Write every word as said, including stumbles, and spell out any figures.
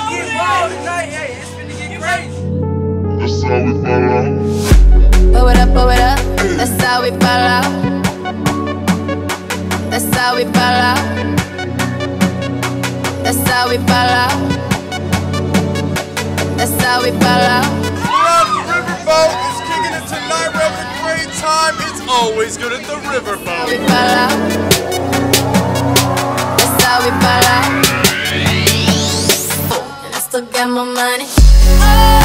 get wild tonight. Hey, it's finna get crazy. That's how we fall out. Blow it up, blow it up. That's how we fall out. That's how we fall out. That's how we fall out. That's how we fall out. Love Riverboat is kicking it tonight. We're having a great time. It's always good at the Riverboat. We fall out. That's how we fall out. And I still got my money.